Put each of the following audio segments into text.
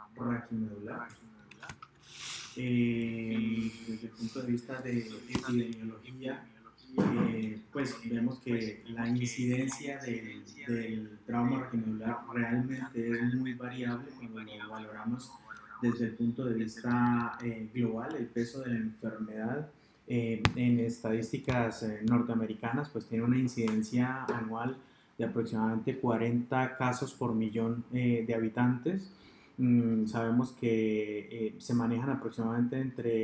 raquimedular. Desde el punto de vista de epidemiología, pues vemos que la incidencia del trauma raquimedular realmente es muy variable cuando lo valoramos desde el punto de vista global. El peso de la enfermedad en estadísticas norteamericanas pues tiene una incidencia anual de aproximadamente 40 casos por millón de habitantes. Sabemos que se manejan aproximadamente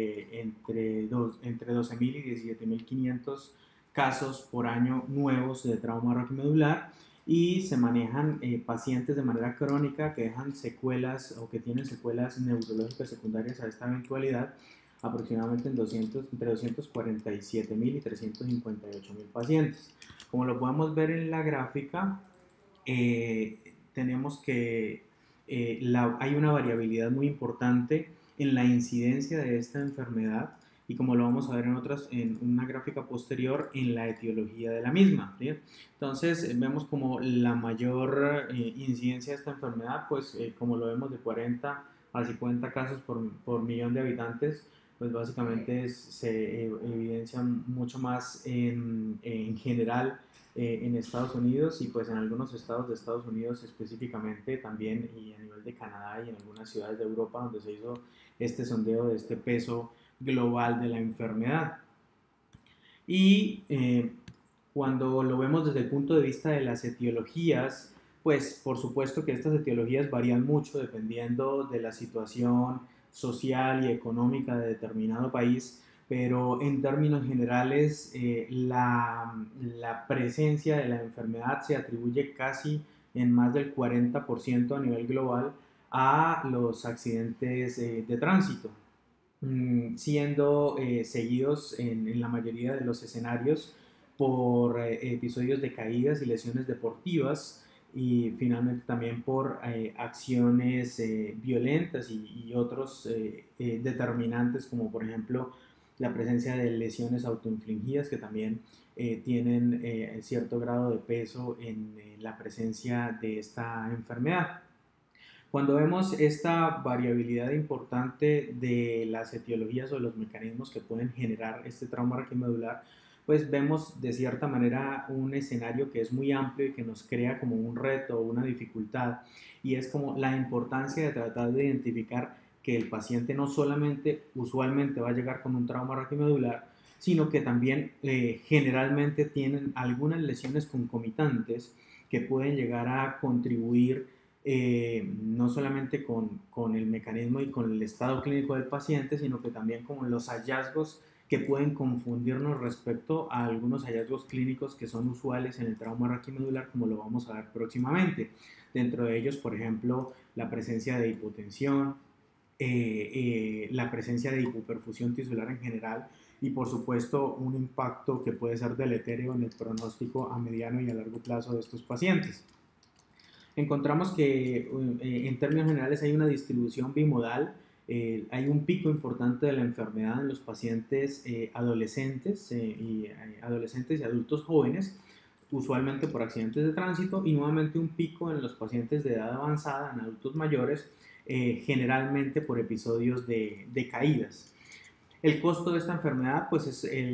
entre 12.000 y 17.500 casos por año nuevos de trauma raquimedular, y se manejan pacientes de manera crónica que dejan secuelas o que tienen secuelas neurológicas secundarias a esta eventualidad aproximadamente entre 247.000 y 358.000 pacientes. Como lo podemos ver en la gráfica, tenemos que hay una variabilidad muy importante en la incidencia de esta enfermedad, y como lo vamos a ver en una gráfica posterior, en la etiología de la misma, ¿sí? Entonces vemos como la mayor incidencia de esta enfermedad, pues como lo vemos de 40 a 50 casos por millón de habitantes, pues básicamente se evidencia mucho más en general en Estados Unidos, y pues en algunos estados de Estados Unidos específicamente también, y a nivel de Canadá y en algunas ciudades de Europa donde se hizo este sondeo de este peso global de la enfermedad. Y cuando lo vemos desde el punto de vista de las etiologías, pues por supuesto que estas etiologías varían mucho dependiendo de la situación social y económica de determinado país, pero en términos generales la presencia de la enfermedad se atribuye casi en más del 40% a nivel global a los accidentes de tránsito, siendo seguidos en la mayoría de los escenarios por episodios de caídas y lesiones deportivas, y finalmente también por acciones violentas y otros determinantes, como por ejemplo la presencia de lesiones autoinfligidas, que también tienen cierto grado de peso en la presencia de esta enfermedad. Cuando vemos esta variabilidad importante de las etiologías o de los mecanismos que pueden generar este trauma raquimedular, pues vemos de cierta manera un escenario que es muy amplio y que nos crea como un reto o una dificultad, y es como la importancia de tratar de identificar que el paciente no solamente usualmente va a llegar con un trauma raquimedular, sino que también generalmente tienen algunas lesiones concomitantes que pueden llegar a contribuir no solamente con el mecanismo y con el estado clínico del paciente, sino que también con los hallazgos que pueden confundirnos respecto a algunos hallazgos clínicos que son usuales en el trauma raquimedular, como lo vamos a ver próximamente. Dentro de ellos, por ejemplo, la presencia de hipotensión, la presencia de hipoperfusión tisular en general, y por supuesto un impacto que puede ser deletérea en el pronóstico a mediano y a largo plazo de estos pacientes. Encontramos que en términos generales hay una distribución bimodal. Hay un pico importante de la enfermedad en los pacientes adolescentes y adultos jóvenes, usualmente por accidentes de tránsito, y nuevamente un pico en los pacientes de edad avanzada, en adultos mayores, generalmente por episodios de caídas. El costo de esta enfermedad pues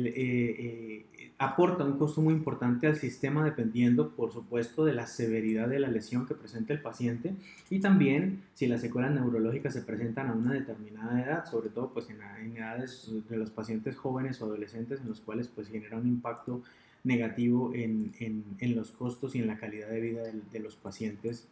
aporta un costo muy importante al sistema, dependiendo por supuesto de la severidad de la lesión que presenta el paciente, y también si las secuelas neurológicas se presentan a una determinada edad, sobre todo pues en edades de los pacientes jóvenes o adolescentes, en los cuales pues genera un impacto negativo en los costos y en la calidad de vida de los pacientes.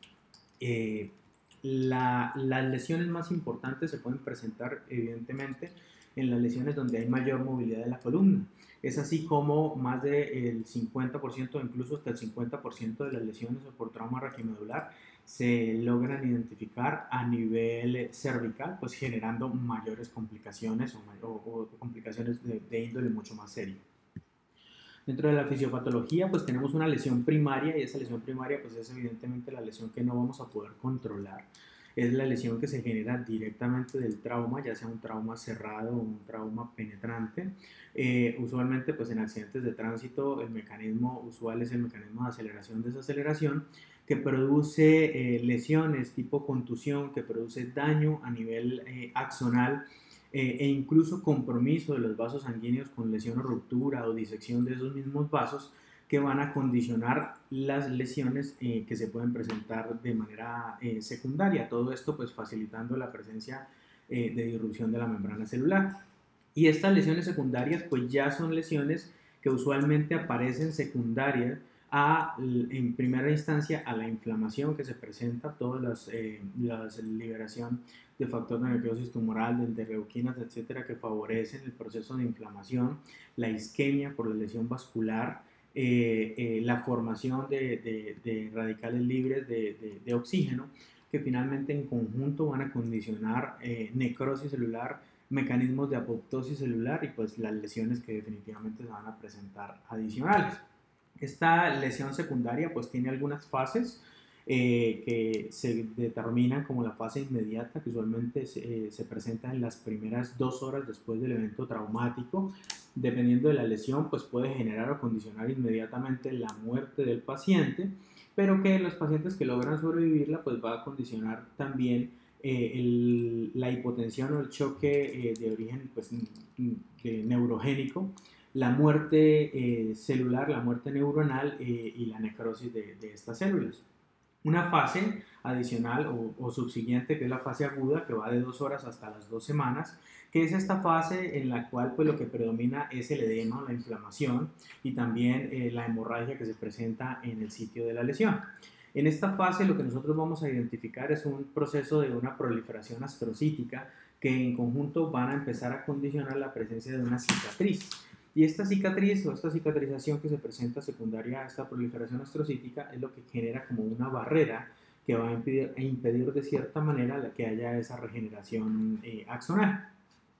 Las lesiones más importantes se pueden presentar evidentemente en las lesiones donde hay mayor movilidad de la columna. Es así como más del 50%, incluso hasta el 50% de las lesiones por trauma raquimedular se logran identificar a nivel cervical, pues generando mayores complicaciones o complicaciones de índole mucho más seria. Dentro de la fisiopatología, pues tenemos una lesión primaria, y esa lesión primaria pues es evidentemente la lesión que no vamos a poder controlar. Es la lesión que se genera directamente del trauma, ya sea un trauma cerrado o un trauma penetrante. Usualmente pues en accidentes de tránsito el mecanismo usual es el mecanismo de aceleración-desaceleración, que produce lesiones tipo contusión, que produce daño a nivel axonal e incluso compromiso de los vasos sanguíneos con lesión o ruptura o disección de esos mismos vasos que van a condicionar las lesiones que se pueden presentar de manera secundaria. Todo esto pues facilitando la presencia de disrupción de la membrana celular. Y estas lesiones secundarias pues ya son lesiones que usualmente aparecen secundarias en primera instancia a la inflamación que se presenta, toda la liberación de factor de necrosis tumoral, de interleuquinas, etcétera, que favorecen el proceso de inflamación, la isquemia por la lesión vascular, la formación de radicales libres de oxígeno, que finalmente en conjunto van a condicionar necrosis celular, mecanismos de apoptosis celular y pues las lesiones que definitivamente se van a presentar adicionales. Esta lesión secundaria pues tiene algunas fases que se determinan como la fase inmediata, que usualmente se presenta en las primeras 2 horas después del evento traumático. Dependiendo de la lesión, pues puede generar o condicionar inmediatamente la muerte del paciente, pero que los pacientes que logran sobrevivirla, pues va a condicionar también la hipotensión o el choque de origen pues, neurogénico, la muerte celular, la muerte neuronal y la necrosis de estas células. Una fase adicional o subsiguiente, que es la fase aguda, que va de 2 horas hasta las 2 semanas, que es esta fase en la cual pues, lo que predomina es el edema, la inflamación y también la hemorragia que se presenta en el sitio de la lesión. En esta fase lo que nosotros vamos a identificar es un proceso de una proliferación astrocítica que en conjunto van a empezar a condicionar la presencia de una cicatriz. Y esta cicatriz o esta cicatrización que se presenta secundaria a esta proliferación astrocítica es lo que genera como una barrera que va a impedir de cierta manera que haya esa regeneración axonal.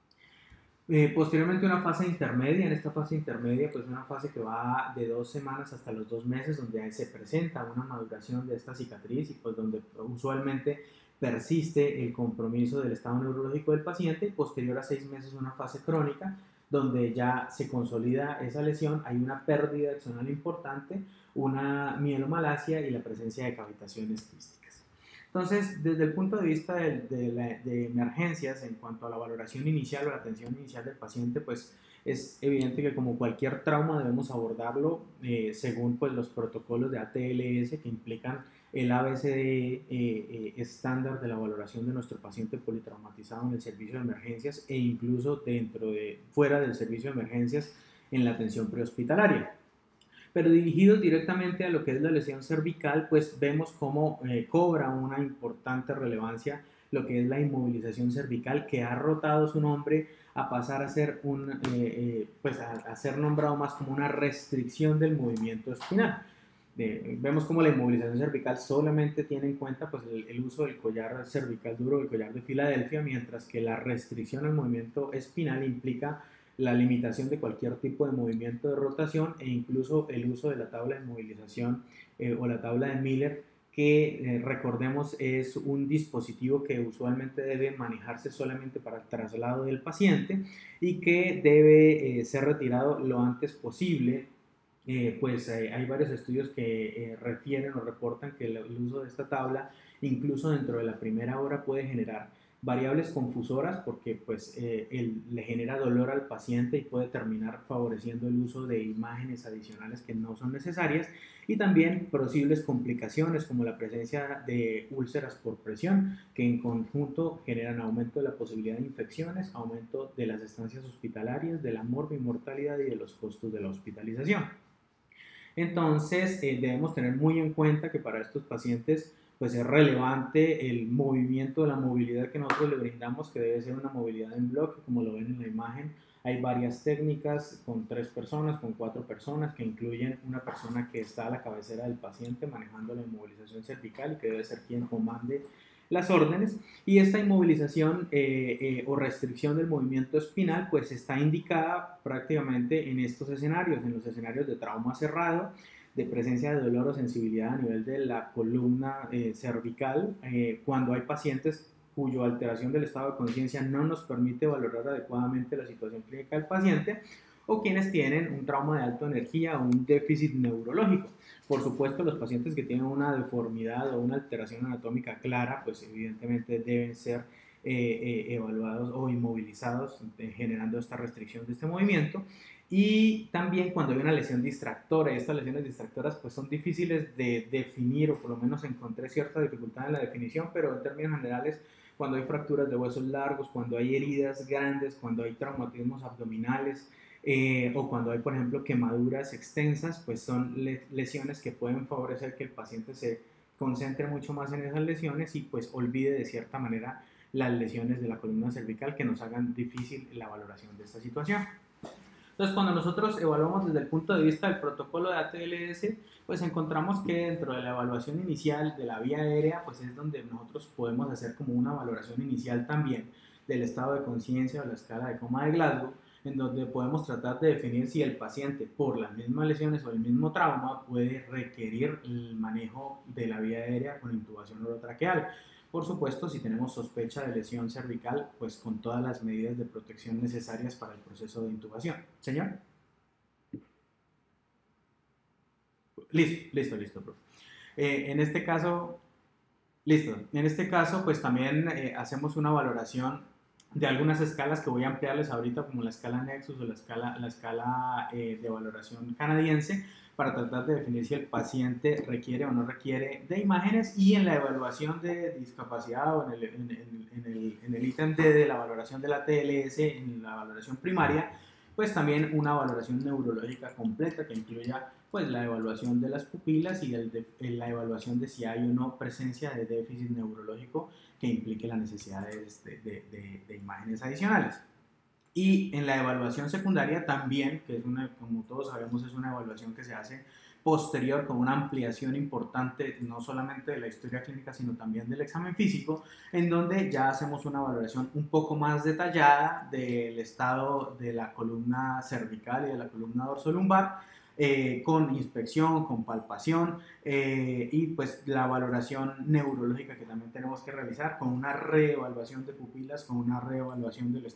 Posteriormente una fase intermedia, en esta fase intermedia pues una fase que va de 2 semanas hasta los 2 meses donde se presenta una maduración de esta cicatriz y pues donde usualmente persiste el compromiso del estado neurológico del paciente y posterior a 6 meses una fase crónica donde ya se consolida esa lesión, hay una pérdida axonal importante, una mielomalacia y la presencia de cavitaciones quísticas. Entonces, desde el punto de vista de emergencias, en cuanto a la valoración inicial o la atención inicial del paciente, pues es evidente que como cualquier trauma debemos abordarlo según pues, los protocolos de ATLS que implican el ABCD estándar de la valoración de nuestro paciente politraumatizado en el servicio de emergencias e incluso fuera del servicio de emergencias en la atención prehospitalaria. Pero dirigidos directamente a lo que es la lesión cervical, pues vemos cómo cobra una importante relevancia lo que es la inmovilización cervical, que ha rotado su nombre a pasar a ser pues a ser nombrado más como una restricción del movimiento espinal. Vemos como la inmovilización cervical solamente tiene en cuenta pues, el uso del collar cervical duro, el collar de Filadelfia, mientras que la restricción al movimiento espinal implica la limitación de cualquier tipo de movimiento de rotación e incluso el uso de la tabla de movilización o la tabla de Miller, que recordemos es un dispositivo que usualmente debe manejarse solamente para el traslado del paciente y que debe ser retirado lo antes posible. Pues hay varios estudios que refieren o reportan que el uso de esta tabla incluso dentro de la primera hora puede generar variables confusoras porque pues le genera dolor al paciente y puede terminar favoreciendo el uso de imágenes adicionales que no son necesarias y también posibles complicaciones como la presencia de úlceras por presión que en conjunto generan aumento de la posibilidad de infecciones, aumento de las estancias hospitalarias, de la morbimortalidad y de los costos de la hospitalización. Entonces, debemos tener muy en cuenta que para estos pacientes pues es relevante el movimiento, la movilidad que nosotros le brindamos, que debe ser una movilidad en bloque, como lo ven en la imagen. Hay varias técnicas con 3 personas, con 4 personas, que incluyen una persona que está a la cabecera del paciente manejando la inmovilización cervical y que debe ser quien comande las órdenes. Y esta inmovilización o restricción del movimiento espinal pues está indicada prácticamente en estos escenarios, en los escenarios de trauma cerrado, de presencia de dolor o sensibilidad a nivel de la columna cervical, cuando hay pacientes cuya alteración del estado de conciencia no nos permite valorar adecuadamente la situación clínica del paciente, o quienes tienen un trauma de alta energía o un déficit neurológico. Por supuesto, los pacientes que tienen una deformidad o una alteración anatómica clara, pues evidentemente deben ser evaluados o inmovilizados, generando esta restricción de este movimiento. Y también cuando hay una lesión distractora, y estas lesiones distractoras pues son difíciles de definir, o por lo menos encontré cierta dificultad en la definición, pero en términos generales, cuando hay fracturas de huesos largos, cuando hay heridas grandes, cuando hay traumatismos abdominales, o cuando hay, por ejemplo, quemaduras extensas, pues son lesiones que pueden favorecer que el paciente se concentre mucho más en esas lesiones y pues olvide de cierta manera las lesiones de la columna cervical que nos hagan difícil la valoración de esta situación. Entonces, cuando nosotros evaluamos desde el punto de vista del protocolo de ATLS, pues encontramos que dentro de la evaluación inicial de la vía aérea, pues es donde nosotros podemos hacer como una valoración inicial también del estado de conciencia o la escala de coma de Glasgow, en donde podemos tratar de definir si el paciente, por las mismas lesiones o el mismo trauma, puede requerir el manejo de la vía aérea con intubación orotraqueal. Por supuesto, si tenemos sospecha de lesión cervical, pues con todas las medidas de protección necesarias para el proceso de intubación. Señor. Listo, profe. En este caso, listo. En este caso, pues también hacemos una valoración de algunas escalas que voy a ampliarles ahorita, como la escala Nexus o la escala de valoración canadiense, para tratar de definir si el paciente requiere o no requiere de imágenes, y en la evaluación de discapacidad o en el ítem D de la valoración de la TLS, en la valoración primaria, pues también una valoración neurológica completa que incluya pues la evaluación de las pupilas y la evaluación de si hay o no presencia de déficit neurológico que implique la necesidad de imágenes adicionales. Y en la evaluación secundaria también, que es una, como todos sabemos, es una evaluación que se hace posterior con una ampliación importante, no solamente de la historia clínica, sino también del examen físico, en donde ya hacemos una valoración un poco más detallada del estado de la columna cervical y de la columna dorsolumbar, con inspección, con palpación, y pues la valoración neurológica que también tenemos que realizar, con una reevaluación de pupilas, con una reevaluación del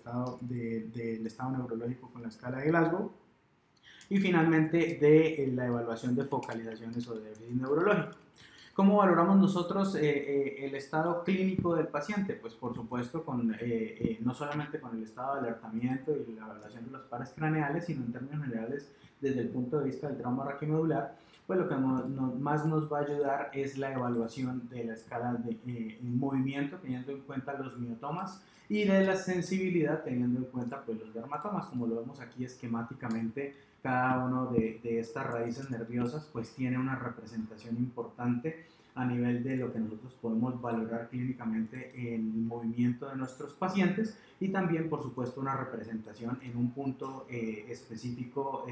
estado neurológico con la escala de Glasgow, y finalmente de la evaluación de focalizaciones o de déficit neurológico. ¿Cómo valoramos nosotros el estado clínico del paciente? Pues por supuesto no solamente con el estado de alertamiento y la evaluación de los pares craneales, sino en términos generales desde el punto de vista del trauma raquiomedular. Pues lo que más nos va a ayudar es la evaluación de la escala de movimiento, teniendo en cuenta los miotomas, y de la sensibilidad, teniendo en cuenta pues, los dermatomas. Como lo vemos aquí esquemáticamente, cada uno de estas raíces nerviosas pues tiene una representación importante a nivel de lo que nosotros podemos valorar clínicamente en el movimiento de nuestros pacientes, y también por supuesto una representación en un punto específico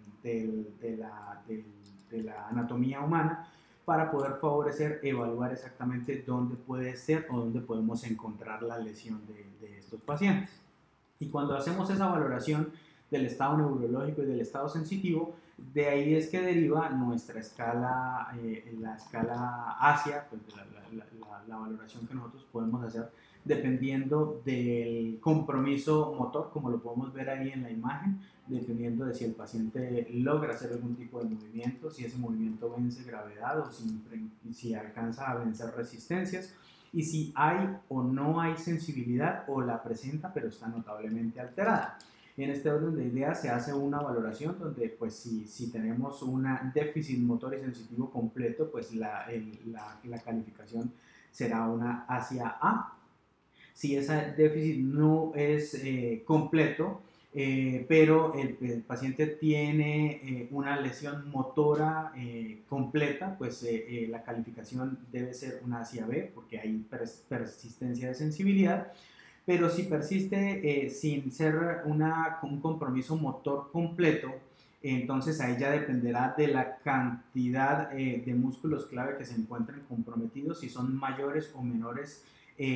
de la anatomía humana, para poder favorecer, evaluar exactamente dónde puede ser o dónde podemos encontrar la lesión de estos pacientes. Y cuando hacemos esa valoración del estado neurológico y del estado sensitivo, de ahí es que deriva nuestra escala, la escala ASIA, pues la valoración que nosotros podemos hacer dependiendo del compromiso motor, como lo podemos ver ahí en la imagen, dependiendo de si el paciente logra hacer algún tipo de movimiento, si ese movimiento vence gravedad o si alcanza a vencer resistencias, y si hay o no hay sensibilidad o la presenta pero está notablemente alterada. En este orden de ideas se hace una valoración donde pues si tenemos un déficit motor y sensitivo completo, pues la calificación será una hacia A. Si ese déficit no es completo, pero el paciente tiene una lesión motora completa, pues la calificación debe ser una hacia B, porque hay persistencia de sensibilidad. Pero si persiste sin ser un compromiso motor completo, entonces ahí ya dependerá de la cantidad de músculos clave que se encuentren comprometidos, si son mayores o menores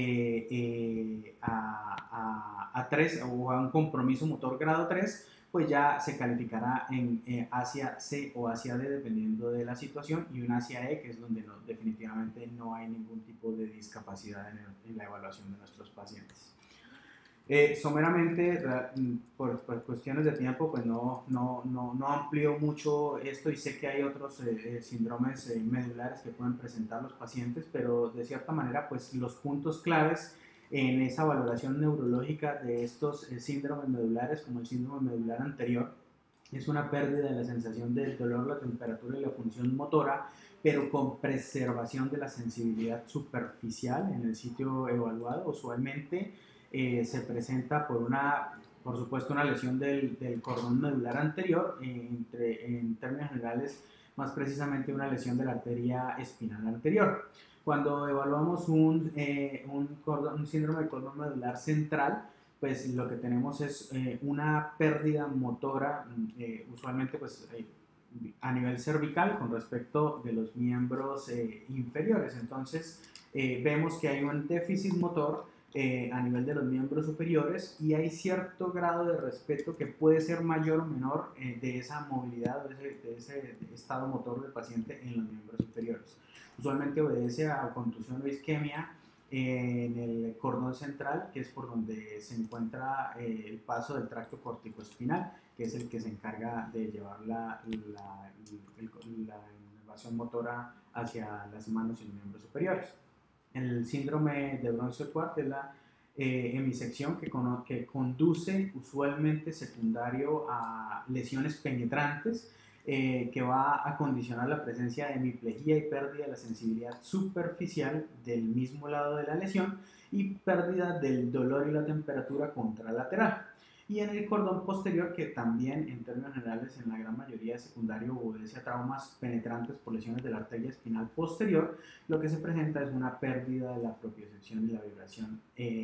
a 3 o a un compromiso motor grado 3, pues ya se calificará en hacia C o hacia D dependiendo de la situación, y un hacia E, que es donde definitivamente no hay ningún tipo de discapacidad en la evaluación de nuestros pacientes. Someramente, por cuestiones de tiempo, pues no amplío mucho esto y sé que hay otros síndromes medulares que pueden presentar los pacientes, pero de cierta manera, pues los puntos claves en esa valoración neurológica de estos síndromes medulares, como el síndrome medular anterior, es una pérdida de la sensación del dolor, la temperatura y la función motora, pero con preservación de la sensibilidad superficial en el sitio evaluado. Usualmente se presenta por supuesto, una lesión del cordón medular anterior, en términos generales, más precisamente una lesión de la arteria espinal anterior. Cuando evaluamos un síndrome de cordón medular central, pues lo que tenemos es una pérdida motora, usualmente pues a nivel cervical con respecto de los miembros inferiores. Entonces vemos que hay un déficit motor a nivel de los miembros superiores y hay cierto grado de respeto que puede ser mayor o menor de esa movilidad, de ese estado motor del paciente en los miembros inferiores. Usualmente obedece a contusión o isquemia en el cordón central, que es por donde se encuentra el paso del tracto corticoespinal, que es el que se encarga de llevar la inervación motora hacia las manos y los miembros superiores. El síndrome de Bronce-Schwarz es la hemisección que conduce usualmente secundario a lesiones penetrantes, que va a condicionar la presencia de hemiplegia y pérdida de la sensibilidad superficial del mismo lado de la lesión y pérdida del dolor y la temperatura contralateral. Y en el cordón posterior, que también en términos generales en la gran mayoría de secundario obedece a traumas penetrantes por lesiones de la arteria espinal posterior, lo que se presenta es una pérdida de la propiocepción y la vibración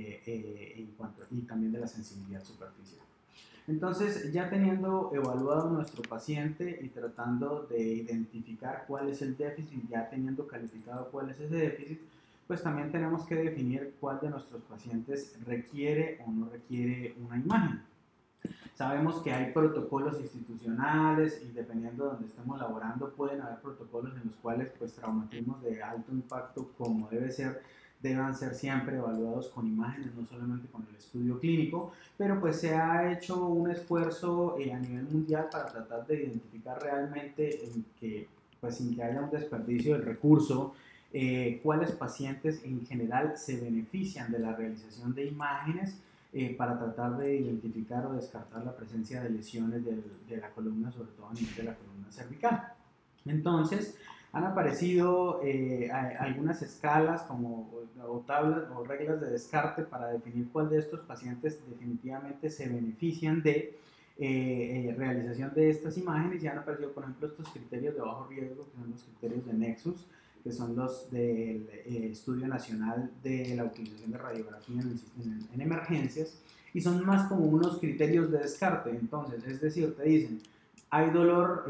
y también de la sensibilidad superficial. Entonces, ya teniendo evaluado a nuestro paciente y tratando de identificar cuál es el déficit, ya teniendo calificado cuál es ese déficit, pues también tenemos que definir cuál de nuestros pacientes requiere o no requiere una imagen. Sabemos que hay protocolos institucionales y dependiendo de donde estemos laborando pueden haber protocolos en los cuales pues traumatismos de alto impacto como debe ser deban ser siempre evaluados con imágenes, no solamente con el estudio clínico, pero pues se ha hecho un esfuerzo a nivel mundial para tratar de identificar realmente que pues sin que haya un desperdicio del recurso, cuáles pacientes en general se benefician de la realización de imágenes para tratar de identificar o descartar la presencia de lesiones de la columna, sobre todo a nivel de la columna cervical. Entonces, han aparecido algunas escalas o tablas o reglas de descarte para definir cuál de estos pacientes definitivamente se benefician de realización de estas imágenes y han aparecido, por ejemplo, estos criterios de bajo riesgo, que son los criterios de Nexus, que son los del Estudio Nacional de la Utilización de Radiografía en emergencias, y son más como unos criterios de descarte. Entonces, es decir, te dicen, hay dolor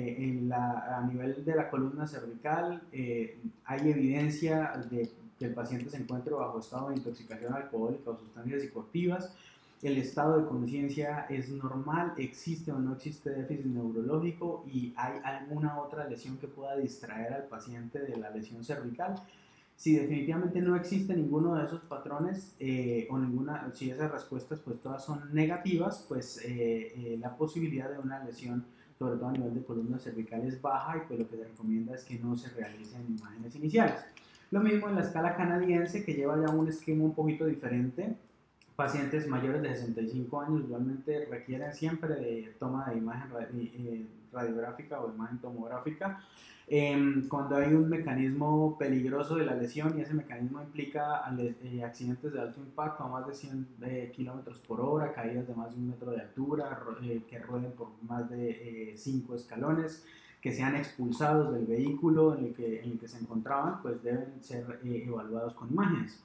a nivel de la columna cervical, hay evidencia de que el paciente se encuentre bajo estado de intoxicación alcohólica o sustancias psicoactivas, el estado de conciencia es normal, existe o no existe déficit neurológico y hay alguna otra lesión que pueda distraer al paciente de la lesión cervical. Si definitivamente no existe ninguno de esos patrones si esas respuestas pues todas son negativas, pues la posibilidad de una lesión, sobre todo a nivel de columna cervical, es baja y pues lo que se recomienda es que no se realicen imágenes iniciales. Lo mismo en la escala canadiense, que lleva ya un esquema un poquito diferente. Pacientes mayores de 65 años usualmente requieren siempre de toma de imagen radiográfica o imagen tomográfica cuando hay un mecanismo peligroso de la lesión, y ese mecanismo implica accidentes de alto impacto a más de 100 kilómetros por hora, caídas de más de 1 metro de altura, que rueden por más de 5 escalones, que sean expulsados del vehículo en el que se encontraban, pues deben ser evaluados con imágenes.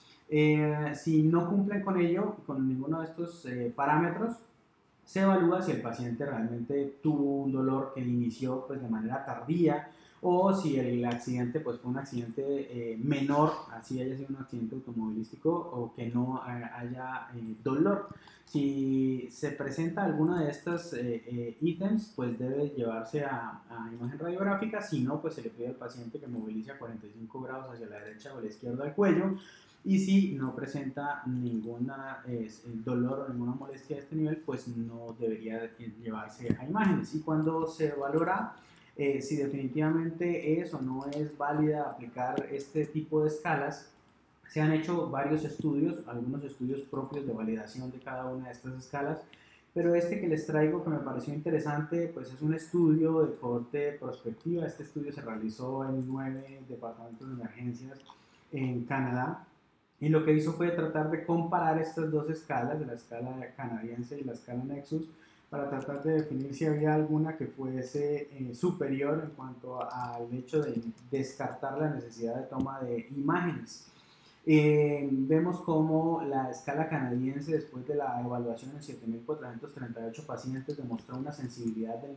Si no cumplen con ello, con ninguno de estos parámetros, se evalúa si el paciente realmente tuvo un dolor que inició pues, de manera tardía o si el accidente pues, fue un accidente menor, así haya sido un accidente automovilístico o que no haya dolor. Si se presenta alguna de estos ítems, pues debe llevarse a imagen radiográfica, si no, pues se le pide al paciente que movilice a 45 grados hacia la derecha o la izquierda del cuello, Y si no presenta ningún dolor o ninguna molestia a este nivel, pues no debería llevarse a imágenes. Y cuando se valora si definitivamente es o no es válida aplicar este tipo de escalas, se han hecho varios estudios, algunos estudios propios de validación de cada una de estas escalas, pero este que les traigo que me pareció interesante, pues es un estudio de cohorte prospectiva. Este estudio se realizó en 9 departamentos de emergencias en Canadá, y lo que hizo fue tratar de comparar estas dos escalas, la escala canadiense y la escala Nexus, para tratar de definir si había alguna que fuese superior en cuanto al hecho de descartar la necesidad de toma de imágenes. Vemos como la escala canadiense, después de la evaluación en 7.438 pacientes, demostró una sensibilidad del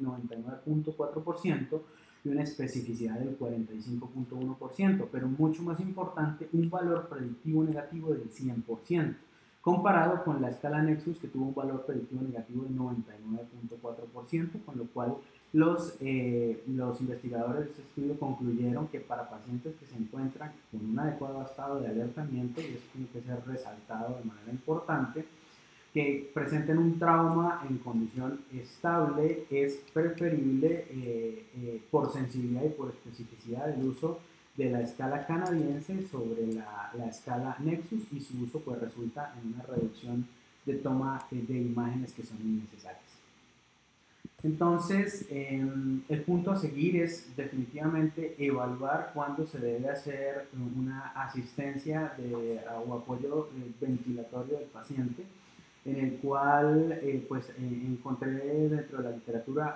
99.4% y una especificidad del 45.1%, pero mucho más importante, un valor predictivo negativo del 100%, comparado con la escala Nexus, que tuvo un valor predictivo negativo del 99.4%, con lo cual los investigadores de este estudio concluyeron que para pacientes que se encuentran con un adecuado estado de alertamiento, y eso tiene que ser resaltado de manera importante, que presenten un trauma en condición estable, es preferible por sensibilidad y por especificidad el uso de la escala canadiense sobre la escala Nexus, y su uso pues resulta en una reducción de toma de imágenes que son innecesarias. Entonces, el punto a seguir es definitivamente evaluar cuándo se debe hacer una asistencia o apoyo ventilatorio del paciente, en el cual encontré dentro de la literatura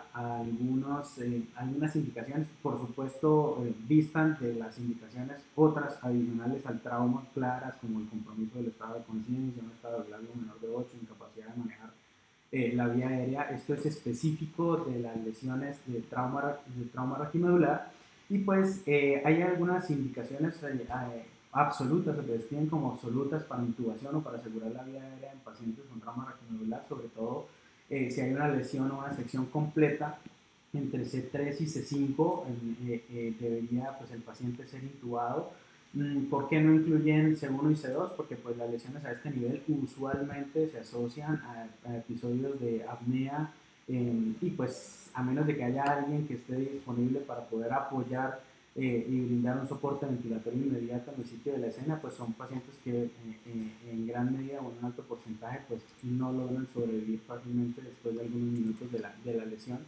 algunas indicaciones. Por supuesto, distan de las indicaciones otras adicionales al trauma, claras como el compromiso del estado de conciencia, un estado de glabio menor de 8, incapacidad de manejar la vía aérea. Esto es específico de las lesiones de trauma raquimedular, y pues hay algunas indicaciones absolutas, se describen como absolutas para intubación o para asegurar la vía aérea en pacientes con trauma raquimedular, sobre todo si hay una lesión o una sección completa entre C3 y C5, debería pues el paciente ser intubado. ¿Por qué no incluyen C1 y C2? Porque pues las lesiones a este nivel usualmente se asocian a episodios de apnea, y pues a menos de que haya alguien que esté disponible para poder apoyar y brindar un soporte ventilatorio inmediato en el sitio de la escena, pues son pacientes que en gran medida o en un alto porcentaje pues no logran sobrevivir fácilmente después de algunos minutos de la lesión.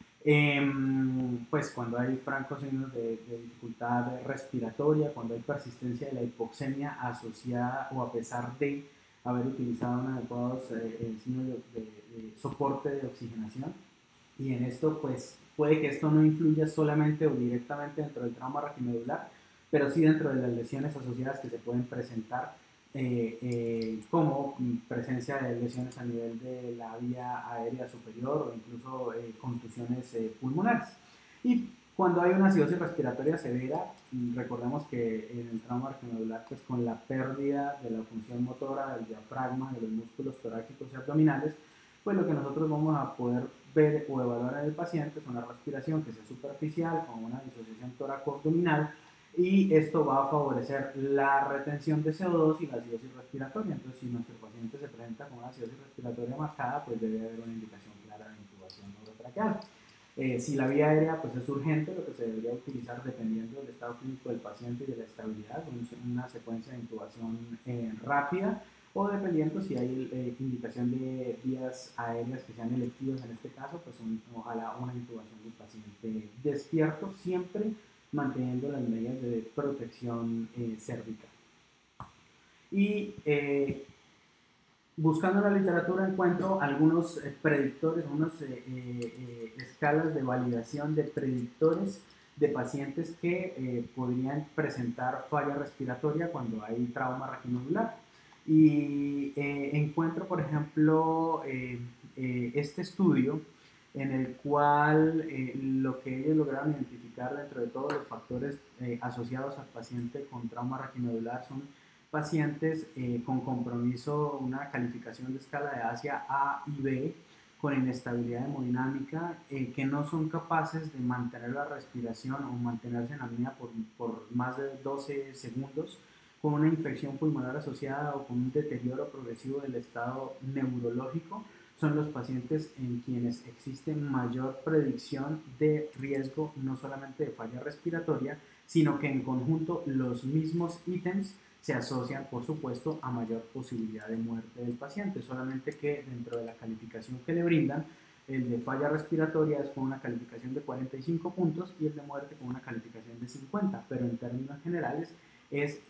Pues cuando hay francos signos de dificultad respiratoria, cuando hay persistencia de la hipoxemia asociada o a pesar de haber utilizado un adecuado signo de soporte de oxigenación. Y en esto, pues puede que esto no influya solamente o directamente dentro del trauma raquimedular, pero sí dentro de las lesiones asociadas que se pueden presentar, como presencia de lesiones a nivel de la vía aérea superior o incluso contusiones pulmonares. Y cuando hay una acidosis respiratoria severa, recordemos que en el trauma raquimedular, pues con la pérdida de la función motora del diafragma, de los músculos torácicos y abdominales, pues lo que nosotros vamos a poder ver o evaluar en el paciente es una respiración que sea superficial, con una disociación tóraco-abdominal, y esto va a favorecer la retención de CO2 y la acidosis respiratoria. Entonces, si nuestro paciente se presenta con una acidosis respiratoria marcada, pues debe haber una indicación clara de intubación orotraqueal. Si la vía aérea pues es urgente, lo que se debería utilizar, dependiendo del estado clínico del paciente y de la estabilidad, una secuencia de intubación rápida, o dependiendo si hay indicación de vías aéreas que sean electivas en este caso, pues ojalá una intubación del paciente despierto, siempre manteniendo las medidas de protección cervical. Y buscando en la literatura encuentro algunos predictores, unas escalas de validación de predictores de pacientes que podrían presentar falla respiratoria cuando hay trauma raquimedular. Y encuentro, por ejemplo, este estudio en el cual lo que ellos lograron identificar dentro de todos los factores asociados al paciente con trauma raquimedular son pacientes con compromiso, una calificación de escala de Asia A y B, con inestabilidad hemodinámica, que no son capaces de mantener la respiración o mantenerse en apnea por más de 12 segundos, con una infección pulmonar asociada o con un deterioro progresivo del estado neurológico son los pacientes en quienes existe mayor predicción de riesgo, no solamente de falla respiratoria, sino que en conjunto los mismos ítems se asocian, por supuesto, a mayor posibilidad de muerte del paciente, solamente que dentro de la calificación que le brindan, el de falla respiratoria es con una calificación de 45 puntos y el de muerte con una calificación de 50, pero en términos generales es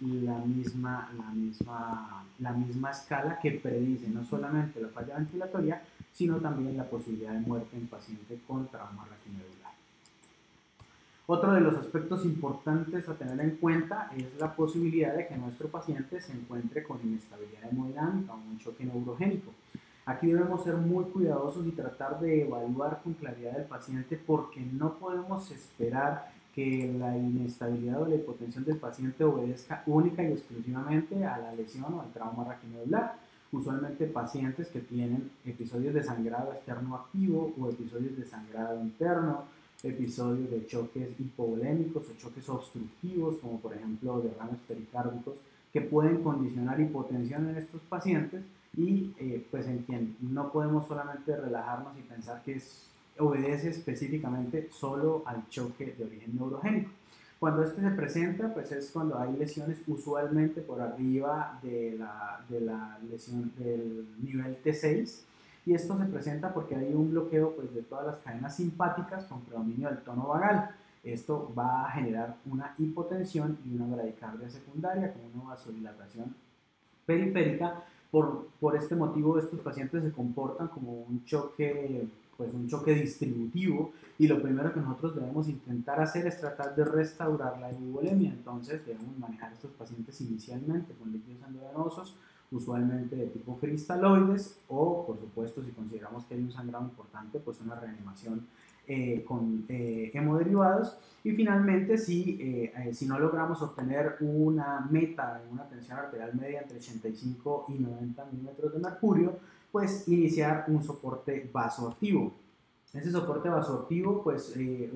la misma escala que predice no solamente la falla ventilatoria, sino también la posibilidad de muerte en paciente con trauma raquimedular. Otro de los aspectos importantes a tener en cuenta es la posibilidad de que nuestro paciente se encuentre con inestabilidad hemodinámica o un choque neurogénico. Aquí debemos ser muy cuidadosos y tratar de evaluar con claridad al paciente porque no podemos esperar que la inestabilidad o la hipotensión del paciente obedezca única y exclusivamente a la lesión o al trauma raquimedular. Usualmente pacientes que tienen episodios de sangrado externo activo o episodios de sangrado interno, episodios de choques hipovolémicos o choques obstructivos, como por ejemplo derrames pericárdicos, que pueden condicionar hipotensión en estos pacientes y pues en quien no podemos solamente relajarnos y pensar que obedece específicamente solo al choque de origen neurogénico. Cuando este se presenta, pues es cuando hay lesiones usualmente por arriba de la lesión del nivel T6, y esto se presenta porque hay un bloqueo pues, de todas las cadenas simpáticas con predominio del tono vagal. Esto va a generar una hipotensión y una bradicardia secundaria con una vasodilatación periférica. Por este motivo, estos pacientes se comportan como un choque distributivo, y lo primero que nosotros debemos intentar hacer es tratar de restaurar la hipovolemia. Entonces debemos manejar a estos pacientes inicialmente con líquidos endovenosos, usualmente de tipo cristaloides, o por supuesto si consideramos que hay un sangrado importante, pues una reanimación con hemoderivados. Y finalmente, si no logramos obtener una meta de una tensión arterial media entre 85 y 90 milímetros de mercurio, pues iniciar un soporte vasoactivo. Ese soporte vasoactivo, pues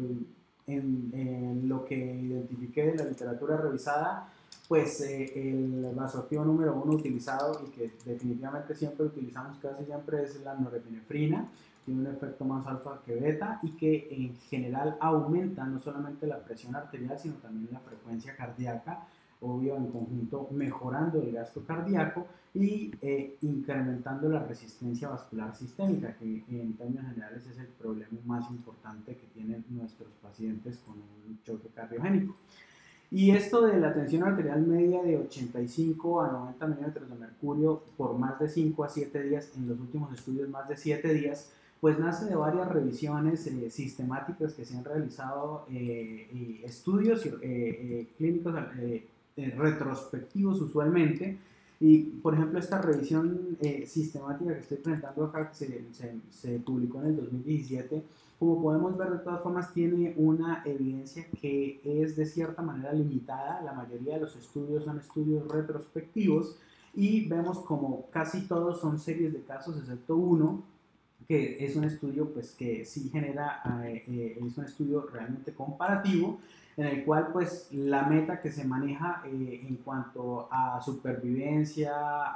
en lo que identifiqué de la literatura revisada, pues el vasoactivo número uno utilizado y que definitivamente siempre utilizamos, casi siempre, es la norepinefrina. Tiene un efecto más alfa que beta y que en general aumenta no solamente la presión arterial, sino también la frecuencia cardíaca, obvio en conjunto mejorando el gasto cardíaco y incrementando la resistencia vascular sistémica, que en términos generales es el problema más importante que tienen nuestros pacientes con un choque cardiogénico. Y esto de la tensión arterial media de 85 a 90 milímetros de mercurio por más de 5 a 7 días, en los últimos estudios más de 7 días, pues nace de varias revisiones sistemáticas que se han realizado, estudios clínicos retrospectivos usualmente. Y por ejemplo, esta revisión sistemática que estoy presentando acá, que se publicó en el 2017, como podemos ver, de todas formas tiene una evidencia que es de cierta manera limitada. La mayoría de los estudios son estudios retrospectivos y vemos como casi todos son series de casos, excepto uno, que es un estudio pues, que sí genera, es un estudio realmente comparativo, en el cual pues la meta que se maneja en cuanto a supervivencia,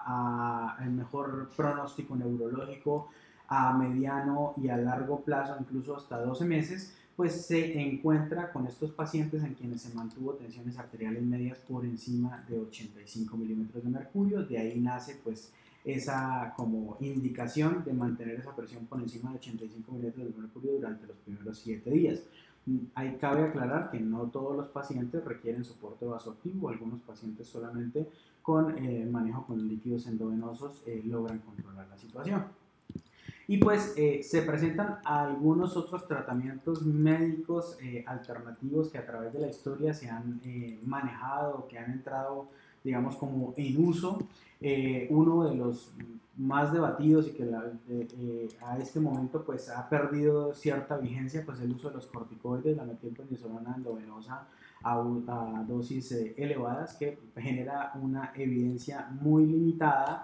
a el mejor pronóstico neurológico, a mediano y a largo plazo, incluso hasta 12 meses, pues se encuentra con estos pacientes en quienes se mantuvo tensiones arteriales medias por encima de 85 milímetros de mercurio. De ahí nace pues esa como indicación de mantener esa presión por encima de 85 milímetros de mercurio durante los primeros 7 días. Ahí cabe aclarar que no todos los pacientes requieren soporte vasoactivo, algunos pacientes solamente con manejo con líquidos endovenosos logran controlar la situación. Y pues se presentan algunos otros tratamientos médicos alternativos que a través de la historia se han manejado, que han entrado, digamos, como en uso. Uno de los más debatidos y que a este momento pues ha perdido cierta vigencia, pues el uso de los corticoides, la metilprednisolona endovenosa a dosis elevadas, que genera una evidencia muy limitada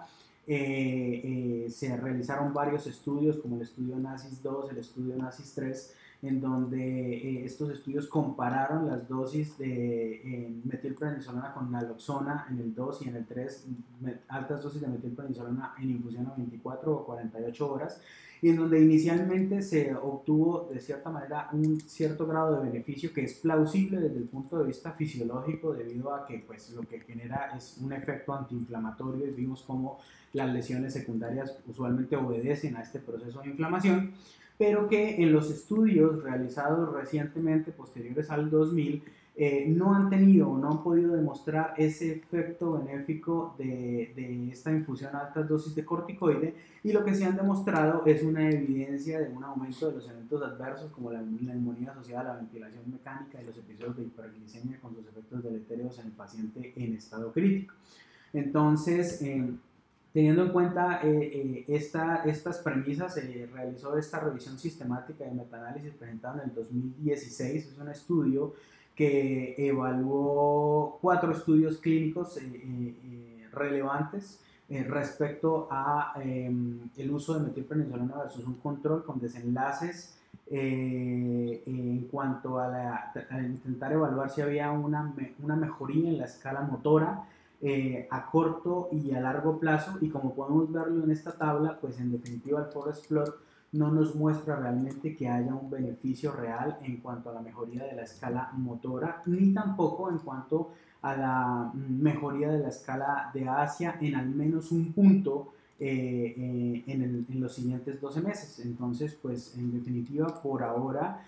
Se realizaron varios estudios, como el estudio NASIS-2, el estudio NASIS-3, en donde estos estudios compararon las dosis de metilprednisolona con naloxona en el 2 y en el 3, altas dosis de metilprednisolona en infusión a 24 o 48 horas, y en donde inicialmente se obtuvo de cierta manera un cierto grado de beneficio que es plausible desde el punto de vista fisiológico, debido a que pues, lo que genera es un efecto antiinflamatorio, y vimos cómo las lesiones secundarias usualmente obedecen a este proceso de inflamación, pero que en los estudios realizados recientemente, posteriores al 2000, no han tenido o no han podido demostrar ese efecto benéfico de esta infusión a altas dosis de corticoide, y lo que se han demostrado es una evidencia de un aumento de los eventos adversos, como la neumonía asociada a la ventilación mecánica y los episodios de hiperglicemia con sus efectos deletéreos en el paciente en estado crítico. Entonces, teniendo en cuenta estas premisas, se realizó esta revisión sistemática de metaanálisis presentada en el 2016. Es un estudio que evaluó 4 estudios clínicos relevantes respecto a el uso de metilprednisolona versus un control, con desenlaces en cuanto a intentar evaluar si había una mejoría en la escala motora a corto y a largo plazo. Y como podemos verlo en esta tabla, pues en definitiva el forest plot no nos muestra realmente que haya un beneficio real en cuanto a la mejoría de la escala motora, ni tampoco en cuanto a la mejoría de la escala de Asia en al menos un punto en los siguientes 12 meses. Entonces, pues en definitiva, por ahora,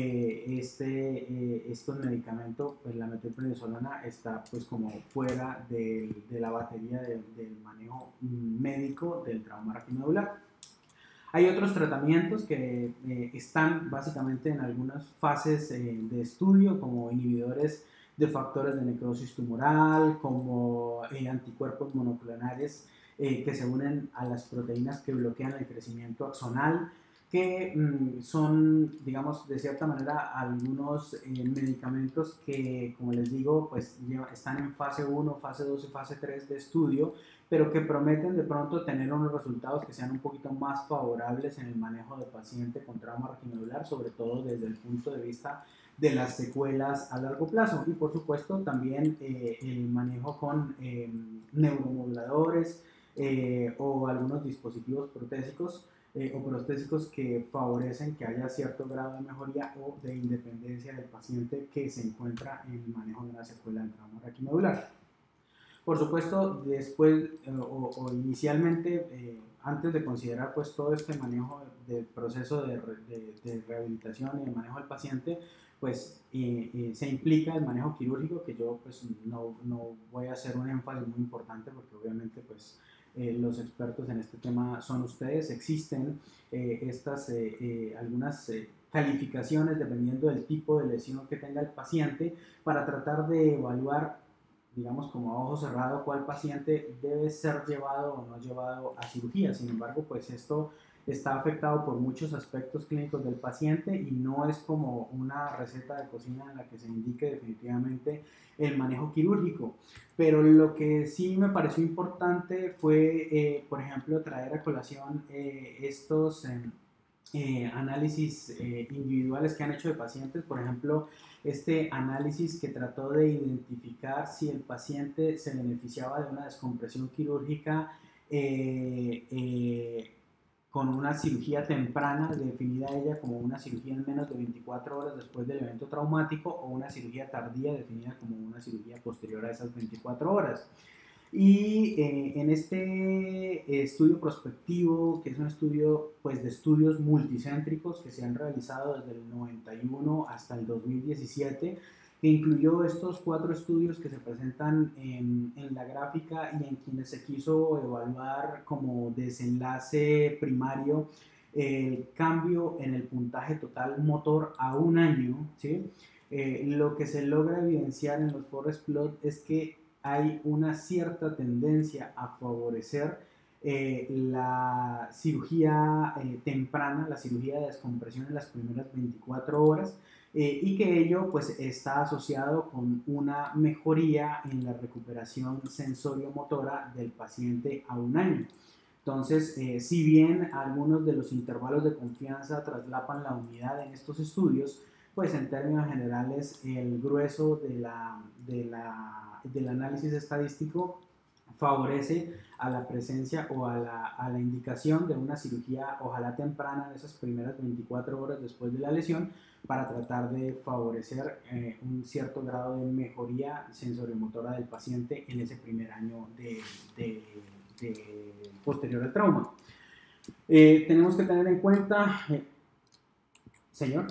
estos medicamentos, pues la metilprednisolona está pues como fuera de la batería del manejo médico del trauma raquimedular. Hay otros tratamientos que están básicamente en algunas fases de estudio, como inhibidores de factores de necrosis tumoral, como anticuerpos monoclonales que se unen a las proteínas que bloquean el crecimiento axonal, que son, digamos, de cierta manera algunos medicamentos que, como les digo, pues están en fase 1, fase 2 y fase 3 de estudio, pero que prometen de pronto tener unos resultados que sean un poquito más favorables en el manejo del paciente con trauma raquimedular, sobre todo desde el punto de vista de las secuelas a largo plazo. Y por supuesto también el manejo con neuromoduladores o algunos dispositivos protésicos o prostésicos que favorecen que haya cierto grado de mejoría o de independencia del paciente que se encuentra en el manejo de una secuela del trauma raquimedular. Por supuesto, después o inicialmente, antes de considerar pues todo este manejo del proceso de rehabilitación y de manejo del paciente, pues se implica el manejo quirúrgico, que yo pues no voy a hacer un énfasis muy importante, porque obviamente pues los expertos en este tema son ustedes. Existen algunas calificaciones dependiendo del tipo de lesión que tenga el paciente, para tratar de evaluar, digamos, como a ojo cerrado, cuál paciente debe ser llevado o no llevado a cirugía. Sin embargo, pues esto está afectado por muchos aspectos clínicos del paciente, y no es como una receta de cocina en la que se indique definitivamente el manejo quirúrgico. Pero lo que sí me pareció importante fue, por ejemplo, traer a colación estos análisis individuales que han hecho de pacientes. Por ejemplo, este análisis que trató de identificar si el paciente se beneficiaba de una descompresión quirúrgica con una cirugía temprana, definida ella como una cirugía en menos de 24 horas después del evento traumático, o una cirugía tardía, definida como una cirugía posterior a esas 24 horas. Y en este estudio prospectivo, que es un estudio pues, de estudios multicéntricos que se han realizado desde el 91 hasta el 2017, que incluyó estos 4 estudios que se presentan en la gráfica, y en quienes se quiso evaluar como desenlace primario el cambio en el puntaje total motor a un año, ¿sí? Lo que se logra evidenciar en los forest plot es que hay una cierta tendencia a favorecer la cirugía temprana, la cirugía de descompresión en las primeras 24 horas, y que ello pues está asociado con una mejoría en la recuperación sensorio-motora del paciente a un año. Entonces, si bien algunos de los intervalos de confianza traslapan la unidad en estos estudios, pues en términos generales el grueso del análisis estadístico favorece a la presencia o a la indicación de una cirugía, ojalá temprana, en esas primeras 24 horas después de la lesión, para tratar de favorecer un cierto grado de mejoría sensoriomotora del paciente en ese primer año posterior al trauma. Tenemos que tener en cuenta, señor.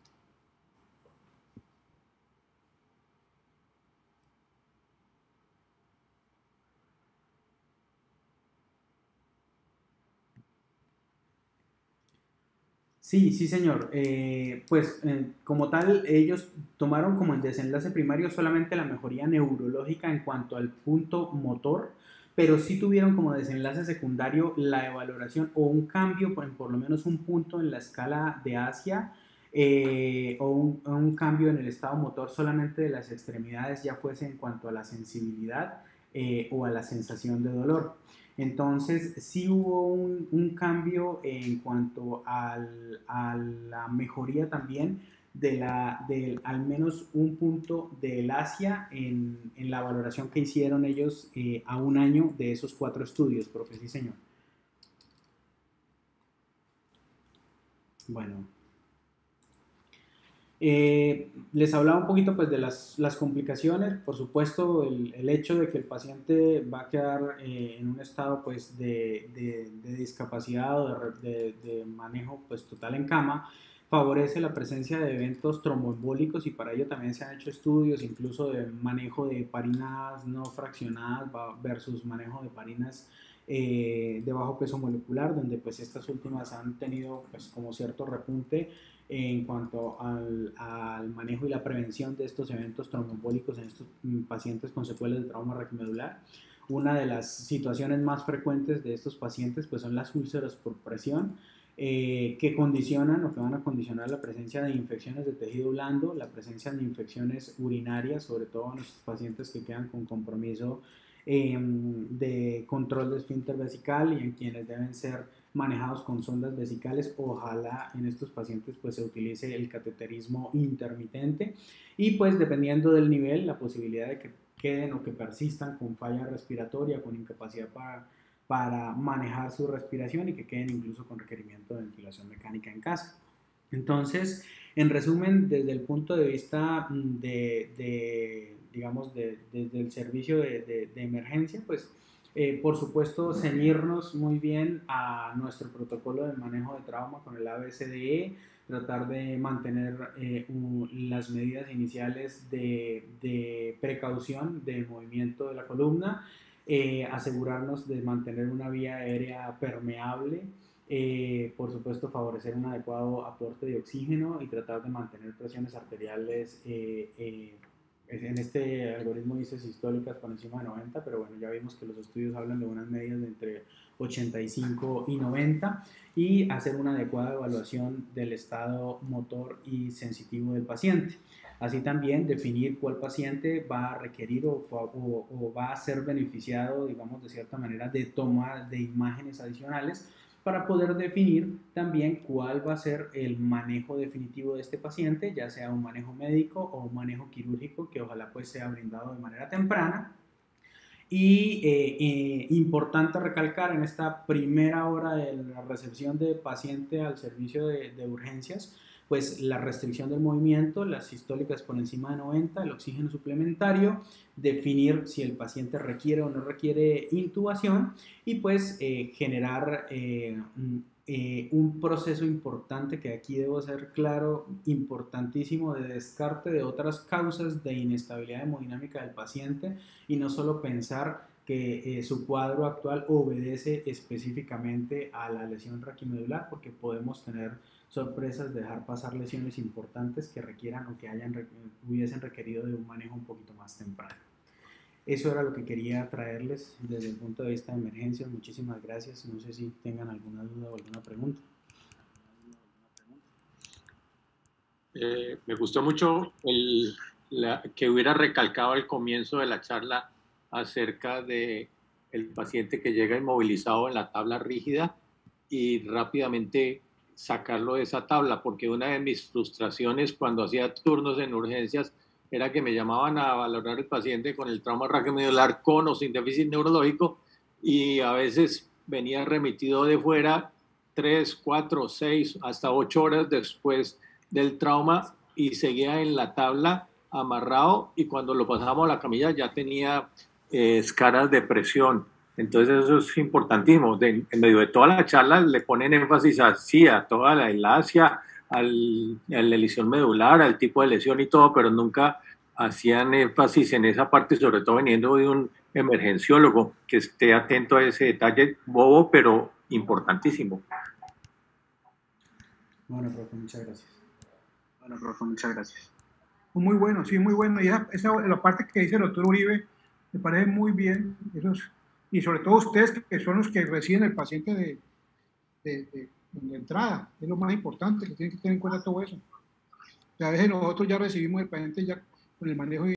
Sí, sí, señor. Como tal, ellos tomaron como el desenlace primario solamente la mejoría neurológica en cuanto al punto motor, pero sí tuvieron como desenlace secundario la evaluación o un cambio, por lo menos un punto en la escala de Asia, o un cambio en el estado motor solamente de las extremidades, ya fuese en cuanto a la sensibilidad o a la sensación de dolor. Entonces, sí hubo un cambio en cuanto a la mejoría también del al menos un punto del Asia en la valoración que hicieron ellos a un año de esos 4 estudios, profe, sí señor. Bueno, les hablaba un poquito pues de las complicaciones. Por supuesto, el hecho de que el paciente va a quedar en un estado pues de discapacidad o de manejo pues total en cama favorece la presencia de eventos tromboembólicos, y para ello también se han hecho estudios incluso de manejo de heparinas no fraccionadas versus manejo de heparinas de bajo peso molecular, donde pues estas últimas han tenido pues como cierto repunte en cuanto al manejo y la prevención de estos eventos tromboembólicos en estos pacientes con secuelas de trauma raquimedular. Una de las situaciones más frecuentes de estos pacientes pues son las úlceras por presión, que condicionan o que van a condicionar la presencia de infecciones de tejido blando, la presencia de infecciones urinarias, sobre todo en los pacientes que quedan con compromiso de control de esfínter vesical y en quienes deben ser manejados con sondas vesicales. Ojalá en estos pacientes pues se utilice el cateterismo intermitente, y pues dependiendo del nivel, la posibilidad de que queden o que persistan con falla respiratoria, con incapacidad para manejar su respiración, y que queden incluso con requerimiento de ventilación mecánica en casa. Entonces, en resumen, desde el punto de vista digamos, desde el servicio de emergencia, pues por supuesto, ceñirnos muy bien a nuestro protocolo de manejo de trauma con el ABCDE, tratar de mantener las medidas iniciales de precaución del movimiento de la columna, asegurarnos de mantener una vía aérea permeable, por supuesto favorecer un adecuado aporte de oxígeno y tratar de mantener presiones arteriales. En este algoritmo dice sistólicas por encima de 90, pero bueno, ya vimos que los estudios hablan de unas medias de entre 85 y 90, y hacer una adecuada evaluación del estado motor y sensitivo del paciente. Así también definir cuál paciente va a requerir o va a ser beneficiado, digamos, de cierta manera, de toma de imágenes adicionales, para poder definir también cuál va a ser el manejo definitivo de este paciente, ya sea un manejo médico o un manejo quirúrgico, que ojalá pues sea brindado de manera temprana. Y importante recalcar en esta primera hora de la recepción de paciente al servicio de urgencias, pues la restricción del movimiento, las sistólicas por encima de 90, el oxígeno suplementario, definir si el paciente requiere o no requiere intubación, y pues generar un proceso importante, que aquí debo ser claro, importantísimo, de descarte de otras causas de inestabilidad hemodinámica del paciente, y no solo pensar que su cuadro actual obedece específicamente a la lesión raquimedular, porque podemos tener sorpresas de dejar pasar lesiones importantes que requieran o que hubiesen requerido de un manejo un poquito más temprano. Eso era lo que quería traerles desde el punto de vista de emergencias. Muchísimas gracias. No sé si tengan alguna duda o alguna pregunta. Me gustó mucho que hubiera recalcado al comienzo de la charla acerca de el paciente que llega inmovilizado en la tabla rígida y rápidamente sacarlo de esa tabla, porque una de mis frustraciones cuando hacía turnos en urgencias era que me llamaban a valorar el paciente con el trauma raquiomedular con o sin déficit neurológico y a veces venía remitido de fuera 3, 4, 6, hasta 8 horas después del trauma y seguía en la tabla amarrado y cuando lo pasamos a la camilla ya tenía escaras de presión. Entonces eso es importantísimo. En medio de toda la charla le ponen énfasis así a toda la hilacia, a la lesión medular, al tipo de lesión y todo, pero nunca hacían énfasis en esa parte, sobre todo viniendo de un emergenciólogo que esté atento a ese detalle bobo, pero importantísimo. Bueno, profe, muchas gracias. Bueno, profe, muchas gracias. Muy bueno, sí, muy bueno. Y la parte que dice el doctor Uribe me parece muy bien. Y sobre todo ustedes que son los que reciben el paciente de entrada. Es lo más importante, que tienen que tener en cuenta todo eso. A veces nosotros ya recibimos el paciente ya con el manejo